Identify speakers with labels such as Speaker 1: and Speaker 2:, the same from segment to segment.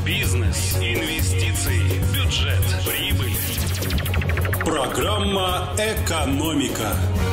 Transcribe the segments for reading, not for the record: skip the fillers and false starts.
Speaker 1: Бизнес, инвестиции, бюджет, прибыль. Программа «Экономика».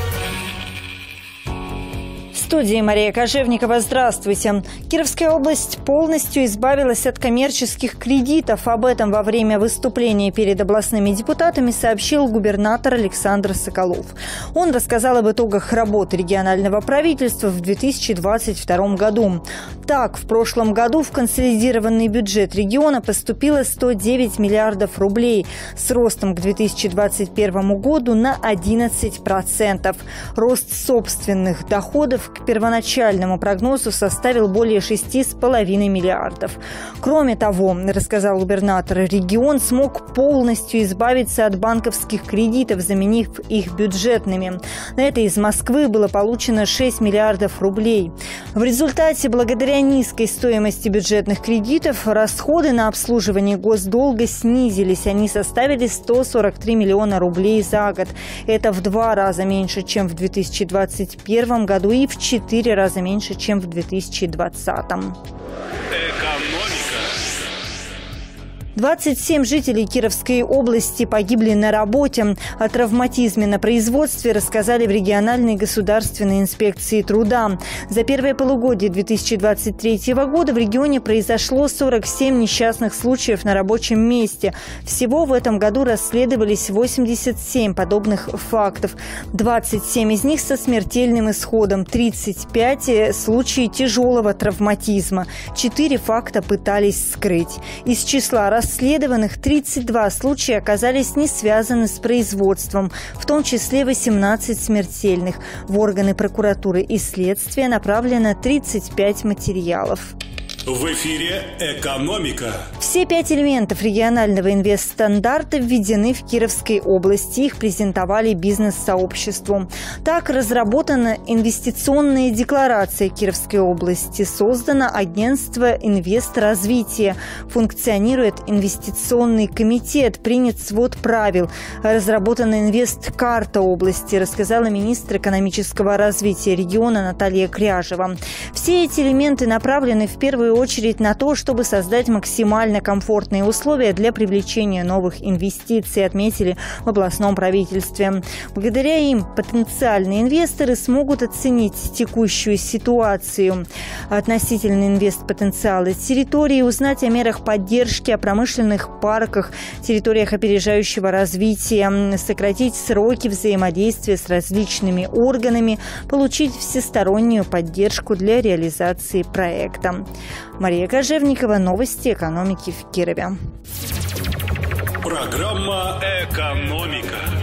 Speaker 2: В студии Мария Кожевникова. Здравствуйте. Кировская область полностью избавилась от коммерческих кредитов. Об этом во время выступления перед областными депутатами сообщил губернатор Александр Соколов. Он рассказал об итогах работы регионального правительства в 2022 году. Так, в прошлом году в консолидированный бюджет региона поступило 109 миллиардов рублей с ростом к 2021 году на 11%. Рост собственных доходов к первоначальному прогнозу составил более 6,5 миллиардов. Кроме того, рассказал губернатор, регион смог полностью избавиться от банковских кредитов, заменив их бюджетными. На это из Москвы было получено 6 миллиардов рублей. В результате, благодаря низкой стоимости бюджетных кредитов, расходы на обслуживание госдолга снизились. Они составили 143 миллиона рублей за год. Это в 2 раза меньше, чем в 2021 году и в 4 раза меньше, чем в 2020. 27 жителей Кировской области погибли на работе. О травматизме на производстве рассказали в региональной государственной инспекции труда. За первое полугодие 2023 года в регионе произошло 47 несчастных случаев на рабочем месте. Всего в этом году расследовались 87 подобных фактов. 27 из них со смертельным исходом, 35 случаев тяжелого травматизма. 4 факта пытались скрыть. Из числа расследованных 32 случая оказались не связаны с производством, в том числе 18 смертельных. В органы прокуратуры и следствия направлено 35 материалов.
Speaker 1: В эфире «Экономика».
Speaker 2: Все 5 элементов регионального инвестстандарта введены в Кировской области. Их презентовали бизнес-сообществу. Так, разработана инвестиционная декларация Кировской области. Создано агентство «Инвестразвитие». Функционирует инвестиционный комитет. Принят свод правил. Разработана инвесткарта области, рассказала министр экономического развития региона Наталья Кряжева. Все эти элементы направлены в первую очередь на то, чтобы создать максимально комфортные условия для привлечения новых инвестиций, отметили в областном правительстве. Благодаря им потенциальные инвесторы смогут оценить текущую ситуацию относительно инвестпотенциала территории, узнать о мерах поддержки, о промышленных парках, территориях опережающего развития, сократить сроки взаимодействия с различными органами, получить всестороннюю поддержку для реализации проекта. Мария Кожевникова, новости экономики в Кирове.
Speaker 1: Программа «Экономика».